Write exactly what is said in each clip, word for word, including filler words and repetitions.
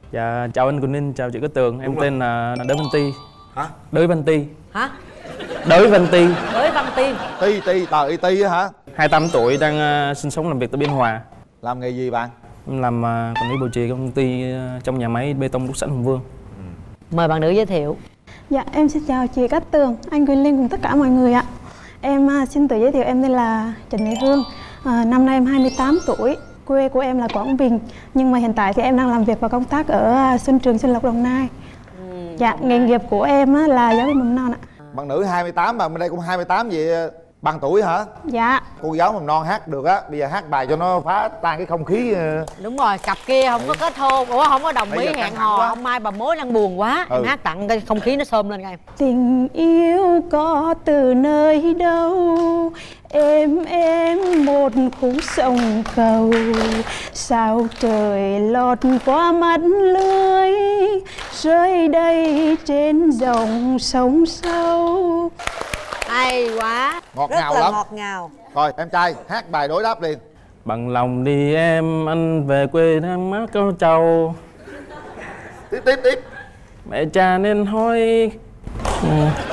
Dạ chào anh Quỳnh Linh, chào chị Cát Tường. Em Đúng tên là Đới Văn Ti. Hả? Đới Văn Ti. Hả? Đới Văn Ti. Đới Văn Ti. Ti Ti tờ y Ti á hả? hai mươi tám tuổi, đang uh, sinh sống làm việc tại Biên Hòa. Làm nghề gì bạn? Em làm uh, quản lý bảo trì công ty uh, trong nhà máy bê tông đúc sẵn Hùng Vương. Ừ. Mời bạn nữ giới thiệu. Dạ em xin chào chị Cát Tường, anh Quỳnh Linh cùng tất cả mọi người ạ. Em uh, xin tự giới thiệu, em tên là Trần Thị Hương. uh, Năm nay em hai mươi tám tuổi. Quê của em là Quảng Bình, nhưng mà hiện tại thì em đang làm việc và công tác ở Xuân Trường, Xuân Lộc, Đồng Nai. Ừ, dạ, nghề nghiệp của em là giáo viên mầm non ạ. Bạn nữ hai mươi tám mà bên đây cũng hai mươi tám vậy, bằng tuổi hả? Dạ. Cô giáo mầm non hát được á, bây giờ hát bài cho nó phá tan cái không khí. Đúng rồi, cặp kia không có kết hôn, ủa không có đồng ý hẹn hò, quá. không mai bà mối đang buồn quá, Ừ. em hát tặng cái không khí nó xôm lên em. Tình yêu có từ nơi đâu, êm êm một khúc sông cầu, sao trời lọt qua mắt lưới, rơi đây trên dòng sông sâu. Hay quá, Ngọt rất ngào là lắm. ngọt ngào. Rồi em trai hát bài đối đáp liền. Bằng lòng đi em, anh về quê đang mát câu trầu. Tiếp tiếp tiếp. Mẹ cha nên hỏi. Ừ.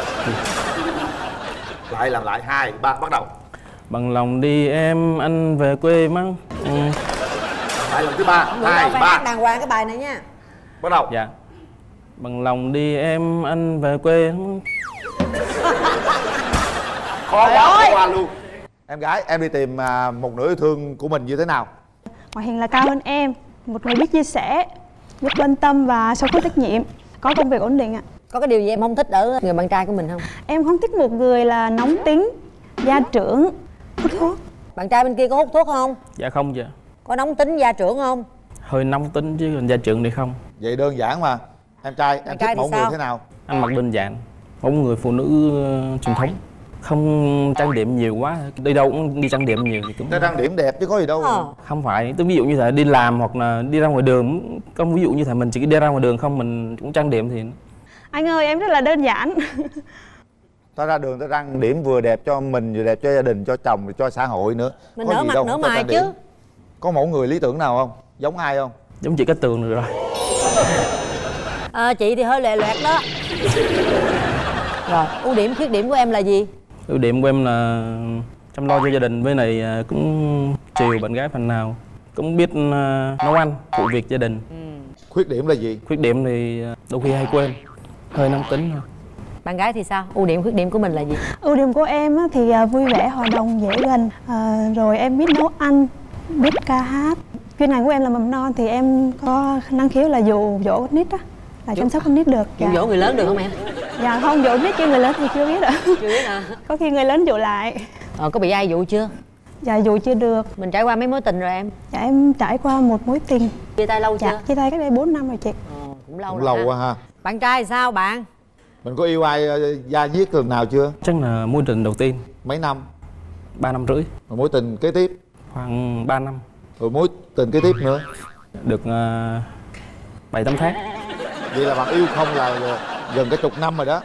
Lại làm lại, hai ba bắt đầu. Bằng lòng đi em, anh về quê mắng. Ừ. Lại lần thứ ba, hai phải ba hát đàng hoàng cái bài này nha. bắt đầu. Dạ. Bằng lòng đi em, anh về quê. Khó quá, khó qua luôn. Em gái, em đi tìm à, một nửa yêu thương của mình như thế nào? Ngoại hình là cao hơn em, một người biết chia sẻ, biết quan tâm và sống có trách nhiệm, có công việc ổn định ạ. Có cái điều gì em không thích ở người bạn trai của mình không? Em không thích một người là nóng tính, gia trưởng, hút thuốc. Bạn trai bên kia có hút thuốc không? Dạ không chị. Có nóng tính gia trưởng không? Hơi nóng tính chứ còn gia trưởng thì không. Vậy đơn giản mà. Em trai, Bạn em trai thích thì mẫu người sao? thế nào? Ăn mặc đơn giản, một người phụ nữ uh, truyền thống, không trang điểm nhiều quá, đi đâu cũng đi trang điểm nhiều thì cũng Nó trang điểm đẹp chứ có gì đâu. Ờ. không phải. Tôi ví dụ như thế, đi làm hoặc là đi ra ngoài đường, không ví dụ như thế mình chỉ đi ra ngoài đường không mình cũng trang điểm thì Anh ơi, em rất là đơn giản. Ta ra đường ta trang điểm vừa đẹp cho mình, vừa đẹp cho gia đình, cho chồng, cho xã hội nữa. Mình Có nở gì mặt đâu nở không cho mày trang điểm. chứ. Có mẫu người lý tưởng nào không? Giống ai không? giống chị Cát Tường được rồi. À, chị thì hơi lẹ loẹt đó. Rồi, ưu điểm khuyết điểm của em là gì? Ưu điểm của em là chăm lo cho gia đình, với này cũng chiều bạn gái phần nào, cũng biết uh, nấu ăn, phụ việc gia đình. Ừ. Khuyết điểm là gì? Khuyết điểm thì đôi khi hay quên, hơi nóng tính thôi. Bạn gái thì sao? Ưu điểm khuyết điểm của mình là gì? Ưu điểm của em á, thì à, vui vẻ, hòa đồng, dễ gần, à, rồi em biết nấu ăn, biết ca hát. Chuyên ngành của em là mầm non thì em có năng khiếu là dụ dỗ con nít á, là chăm sóc con nít được. Dụ dỗ người lớn được không em? Dạ không, dỗ biết chứ người lớn thì chưa biết ạ. Chưa biết hả? Có khi người lớn dụ lại. Ờ, có bị ai dụ chưa? Dạ dụ chưa được. Mình trải qua mấy mối tình rồi em? Dạ em trải qua một mối tình. Chia tay lâu chưa? Dạ chia tay cách đây bốn năm rồi chị. Ờ, cũng lâu Cũng rồi lâu quá ha. Bạn trai thì sao bạn? Mình có yêu ai uh, da diết lần nào chưa? Chắc là mối tình đầu tiên Mấy năm? ba năm rưỡi, Rồi mối tình kế tiếp? khoảng ba năm. Rồi mối tình kế tiếp nữa? Được bảy tám tháng. Vậy là bạn yêu không là gần cái chục năm rồi đó.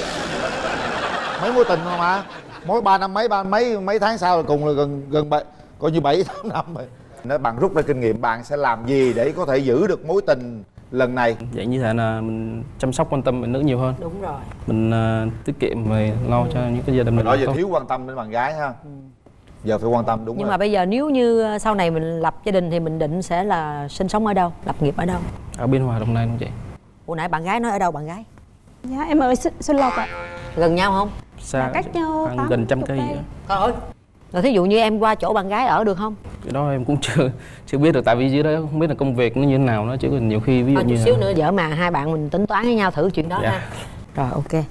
Mấy mối tình mà mỗi ba năm mấy ba mấy mấy tháng sau là cùng là gần gần bảy, coi như bảy tám năm rồi. Nếu bạn rút ra kinh nghiệm, bạn sẽ làm gì để có thể giữ được mối tình lần này? Vậy như thế là mình chăm sóc quan tâm mình nữ nhiều hơn. Đúng rồi. Mình uh, tiết kiệm về lo cho những cái gia đình mình. Nói giờ tốt. thiếu quan tâm đến bạn gái ha. Ừ. Giờ phải quan tâm đúng Nhưng rồi. mà bây giờ nếu như sau này mình lập gia đình thì mình định sẽ là sinh sống ở đâu? Lập nghiệp ở đâu? Ở Biên Hòa, Đồng Nai luôn chị. Hồi nãy bạn gái nói ở đâu bạn gái? Dạ em ở Xuân Xuân Lộc ạ. Gần nhau không? Xa, cách nhau khoảng tám gần trăm chục cây cây. vậy đó. Trời ơi. Rồi thí dụ như em qua chỗ bạn gái ở được không? Cái đó em cũng chưa chưa biết được, tại vì dưới đó không biết là công việc nó như thế nào đó, chứ còn nhiều khi ví dụ À, chút như xíu là... nữa vợ mà hai bạn mình tính toán với nhau thử chuyện đó Dạ. ha. Rồi ok.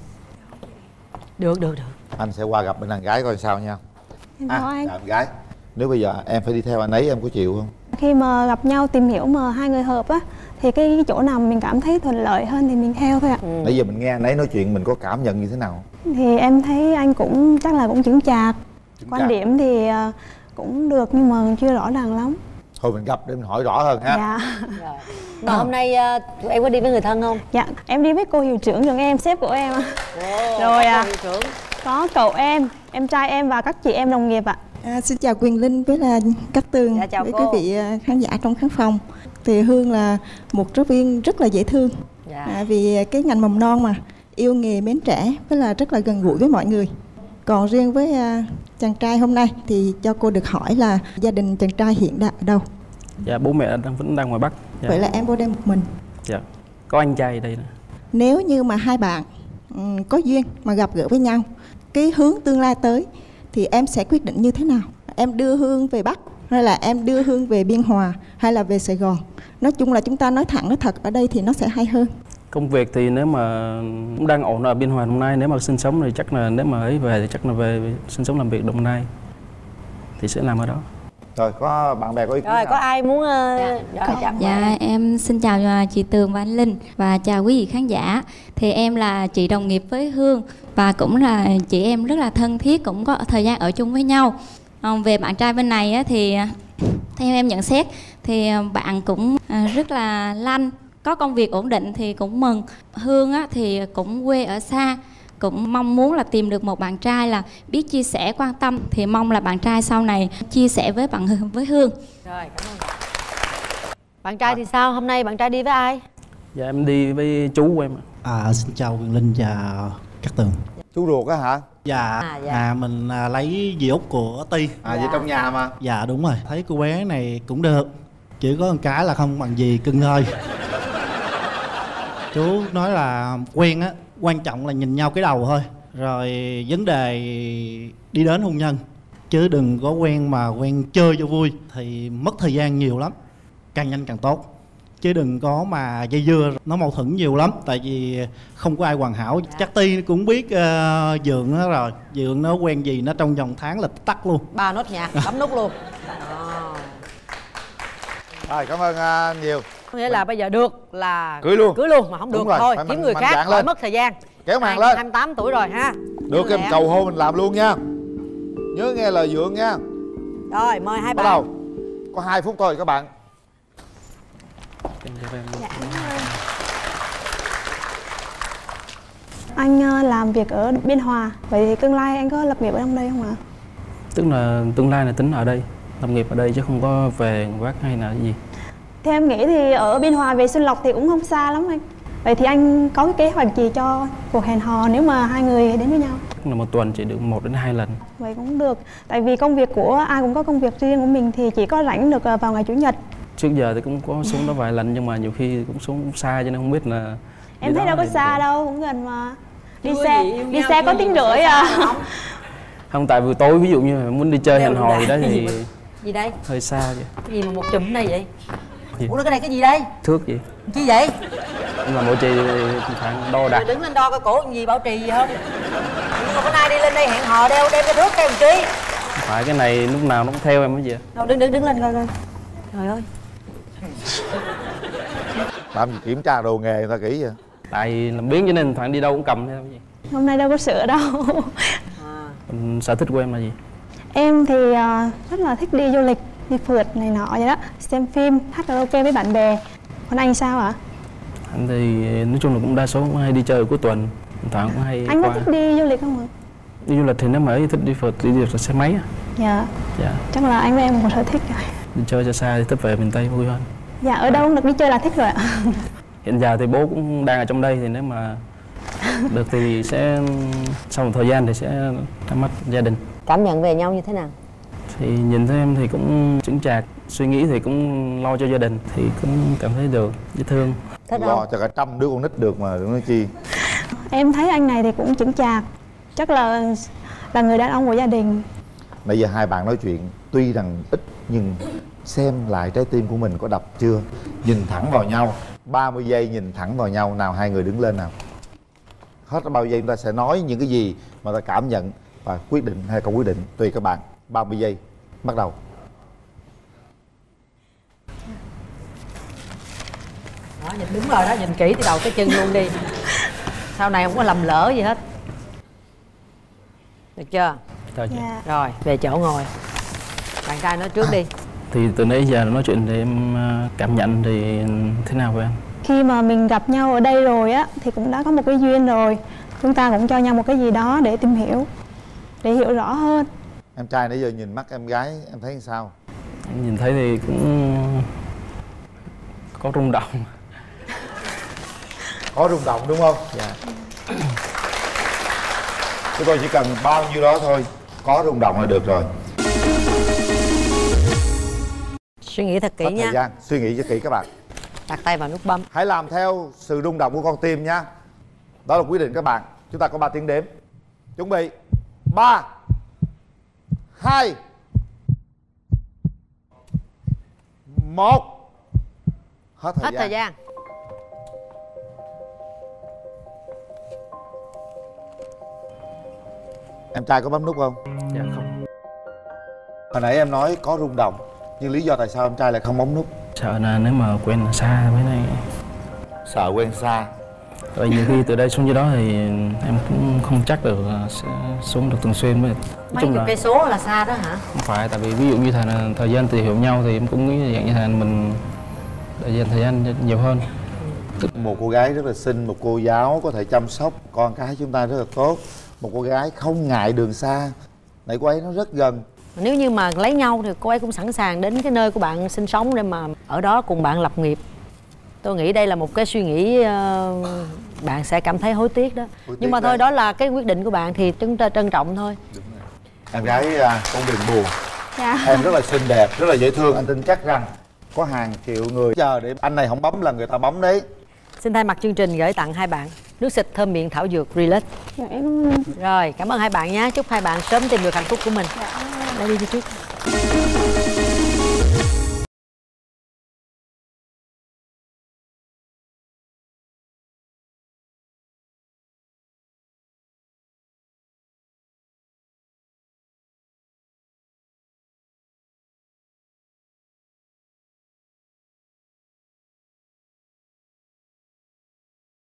Được được được. Anh sẽ qua gặp bên đàn gái coi sao nha. Em À, chào anh. chào em gái. Nếu bây giờ em phải đi theo anh ấy em có chịu không? Khi mà gặp nhau tìm hiểu mà hai người hợp á, thì cái, cái chỗ nào mình cảm thấy thuận lợi hơn thì mình theo thôi ạ. Ừ. Nãy giờ mình nghe anh ấy nói chuyện mình có cảm nhận như thế nào? Thì em thấy anh cũng chắc là cũng chững chạc. Chững Quan chạc. điểm thì à, cũng được nhưng mà chưa rõ ràng lắm. Thôi mình gặp để mình hỏi rõ hơn ha. Dạ. Rồi. Mà hôm nay uh, em có đi với người thân không? Dạ, em đi với cô hiệu trưởng trường em, sếp của em ạ. Ồ, Rồi có à. cô hiệu trưởng. Có cậu em, em trai em và các chị em đồng nghiệp ạ. À, xin chào Quyền Linh với là Cát Tường, dạ, chào với cô. quý vị khán giả trong khán phòng. Thì Hương là một giáo viên rất là dễ thương, dạ. à, vì cái ngành mầm non mà yêu nghề mến trẻ với là rất là gần gũi với mọi người. Còn riêng với à, chàng trai hôm nay thì cho cô được hỏi là gia đình chàng trai hiện đang ở đâu? Dạ bố mẹ đang vẫn đang ngoài Bắc. Dạ. Vậy là em vô đây một mình. Dạ. Có anh trai đây nè. Nếu như mà hai bạn um, có duyên mà gặp gỡ với nhau, cái hướng tương lai tới thì em sẽ quyết định như thế nào? Em đưa Hương về Bắc hay là em đưa Hương về Biên Hòa hay là về Sài Gòn? Nói chung là chúng ta nói thẳng nói thật ở đây thì nó sẽ hay hơn. Công việc thì nếu mà cũng đang ổn ở Biên Hòa Đồng Nai, nếu mà sinh sống thì chắc là nếu mà ấy về thì chắc là về, về sinh sống làm việc Đồng Nai thì sẽ làm ở đó. Rồi có bạn bè có ý kiến Rồi nào? có ai muốn uh... dạ. Rồi, chào Dạ em xin chào chị Tường và anh Linh và chào quý vị khán giả. Thì em là chị đồng nghiệp với Hương và cũng là chị em rất là thân thiết, cũng có thời gian ở chung với nhau. Còn về bạn trai bên này á, thì theo em nhận xét thì bạn cũng rất là lanh, có công việc ổn định thì cũng mừng. Hương á, thì cũng quê ở xa, cũng mong muốn là tìm được một bạn trai là biết chia sẻ, quan tâm, thì mong là bạn trai sau này chia sẻ với bạn với Hương. Rồi, cảm ơn bạn. Bạn trai thì sao? Hôm nay bạn trai đi với ai? Dạ em đi với chú của em. À, xin chào Quyền Linh và Cát Tường. Chú ruột á hả? Dạ, à, dạ. à mình à, lấy dì út của Ti. À Dạ. vậy trong nhà mà. Dạ đúng rồi, thấy cô bé này cũng được, chỉ có một cái là không bằng dì cưng thôi. Chú nói là quen á, quan trọng là nhìn nhau cái đầu thôi, rồi vấn đề đi đến hôn nhân, chứ đừng có quen mà quen chơi cho vui thì mất thời gian nhiều lắm, càng nhanh càng tốt. Chứ đừng có mà dây dưa, nó mâu thuẫn nhiều lắm. Tại vì không có ai hoàn hảo. Dạ. Chắc Ti cũng biết uh, Dượng nó rồi. Dượng nó quen gì nó trong vòng tháng là tắt luôn. Ba nốt nhạc, bấm nút luôn. À. Rồi cảm ơn uh, nhiều. Nghĩa là bây giờ được là cưới luôn. Cưới luôn, mà không được rồi, thôi phải kiếm mạnh- người mạnh khác, dạn khỏi lên. mất thời gian. Kéo màn Hai- lên. hai mươi tám tuổi rồi ha. Được Như em lẽ. cầu hôn mình làm luôn nha. Nhớ nghe lời Dượng nha. Rồi mời hai Bắt bạn. đầu. Có hai phút thôi các bạn. Dạ. Anh ờ, làm việc ở Biên Hòa, vậy thì tương lai anh có lập nghiệp ở trong đây không ạ? Tức là tương lai là tính ở đây, lập nghiệp ở đây chứ không có về ngoài Bắc hay là cái gì. Theo em nghĩ thì ở Biên Hòa về Xuân Lộc thì cũng không xa lắm anh. Vậy thì anh có cái kế hoạch gì cho cuộc hẹn hò nếu mà hai người đến với nhau? Tức là một tuần chỉ được một đến hai lần. Vậy cũng được. Tại vì công việc của ai cũng có công việc riêng của mình thì chỉ có rảnh được ờ, vào ngày Chủ nhật. Trước giờ thì cũng có xuống đó vài lần nhưng mà nhiều khi cũng xuống xa cho nên không biết là. Em đi thấy đó đâu có thì- xa đâu, cũng gần mà. Đi Chưa xe gì, yêu đi nhau xe chưa có gì tiếng mà rưỡi sẽ à. xa không? Không, tại buổi tối ví dụ như là muốn đi chơi hẹn hò gì đó thì Gì đây? hơi xa chứ. Cái gì mà một chùm này vậy? Gì? Ủa cái này cái gì đây? Thước gì. Chi vậy? Nhưng mà mỗi chị khoảng đo đạc. Rồi đứng lên đo cái cổ gì bảo trì gì không? Nhưng mà bữa nay đi lên đây hẹn hò đeo đem cái thước cái làm chi? Phải cái này lúc nào nó cũng theo em cái gì. Đâu đứng đứng đứng lên coi coi. Trời ơi. Làm gì kiểm tra đồ nghề người ta kỹ vậy? Tại vì làm biến cho nên thằng đi đâu cũng cầm theo cái gì. Hôm nay đâu có sữa đâu. À. Còn sở thích của em là gì? Em thì ờ, rất là thích đi du lịch, đi phượt này nọ vậy đó, xem phim, hát karaoke với bạn bè. Còn anh sao ạ? Anh thì nói chung là cũng đa số cũng hay đi chơi cuối tuần, thằng cũng hay Anh có qua. thích đi du lịch không ạ? Đi du lịch thì nếu mà ấy thích đi phượt đi du lịch là xe máy á. Dạ, Dạ. chắc là anh với em một sở thích rồi. Đi chơi xa xa thì thích về miền Tây vui hơn. Dạ, ở đâu cũng được, đi chơi là thích rồi ạ. Hiện giờ thì bố cũng đang ở trong đây thì nếu mà được thì sẽ sau một thời gian thì sẽ ra mắt gia đình. Cảm nhận về nhau như thế nào? Thì nhìn thấy em thì cũng chững chạc, suy nghĩ thì cũng lo cho gia đình thì cũng cảm thấy được, dễ thương. Thích Lo không? cho cả trăm đứa con nít được mà đừng nói chi. Em thấy anh này thì cũng chững chạc, chắc là là người đàn ông của gia đình. Nãy giờ hai bạn nói chuyện tuy rằng ít nhưng xem lại trái tim của mình có đập chưa. Nhìn thẳng vào nhau ba mươi giây, nhìn thẳng vào nhau. Nào hai người đứng lên nào. Hết bao giây chúng ta sẽ nói những cái gì mà ta cảm nhận và quyết định hay không quyết định tùy các bạn. Ba mươi giây bắt đầu. Đó, nhìn đúng rồi đó, nhìn kỹ từ đầu tới chân luôn đi. Sau này không có lầm lỡ gì hết. Được chưa? Thôi chị. Dạ. Rồi, về chỗ ngồi. Bạn trai nói trước đi. Thì từ nãy giờ nói chuyện thì em ờ, cảm nhận thì thế nào với anh? Khi mà mình gặp nhau ở đây rồi á thì cũng đã có một cái duyên rồi. Chúng ta cũng cho nhau một cái gì đó để tìm hiểu, để hiểu rõ hơn. Em trai nãy giờ nhìn mắt em gái em thấy sao? Em nhìn thấy thì cũng có rung động. Có rung động đúng không? Dạ. Chúng tôi chỉ cần bao nhiêu đó thôi, có rung động là được rồi. Suy nghĩ thật kỹ Hết nha. thời gian, suy nghĩ cho kỹ các bạn. Đặt tay vào nút bấm. Hãy làm theo sự rung động của con tim nhé. Đó là quyết định các bạn. Chúng ta có ba tiếng đếm. Chuẩn bị. Ba, hai, một. Hết thời Hết gian. thời gian. Em trai có bấm nút không? Dạ không. Hồi nãy em nói có rung động, nhưng lý do tại sao em trai lại không bấm nút? Sợ là nếu mà quen xa với này, Sợ quen xa. rồi nhiều khi từ đây xuống dưới đó thì em cũng không chắc được sẽ xuống được thường xuyên. Với Mấy chục cây số là xa đó hả? không phải, tại vì ví dụ như thà là thời gian tìm hiểu nhau thì em cũng nghĩ dạng như là mình để dành thời gian nhiều hơn. Một cô gái rất là xinh, một cô giáo có thể chăm sóc con cái chúng ta rất là tốt. Một cô gái không ngại đường xa. Nãy cô ấy nó rất gần. Nếu như mà lấy nhau thì cô ấy cũng sẵn sàng đến cái nơi của bạn sinh sống để mà ở đó cùng bạn lập nghiệp. Tôi nghĩ đây là một cái suy nghĩ uh, bạn sẽ cảm thấy hối tiếc đó. Hối tiếc Nhưng mà thôi, đấy. đó là cái quyết định của bạn thì chúng ta trân trọng thôi. Em gái à, con đừng buồn. Dạ. Em rất là xinh đẹp, rất là dễ thương. Anh tin chắc rằng có hàng triệu người chờ để anh này không bấm là người ta bấm đấy. Xin thay mặt chương trình gửi tặng hai bạn nước xịt thơm miệng thảo dược Relax. Dạ em cảm ơn. Rồi, cảm ơn hai bạn nhé. Chúc hai bạn sớm tìm được hạnh phúc của mình. Lấy đi cho trước.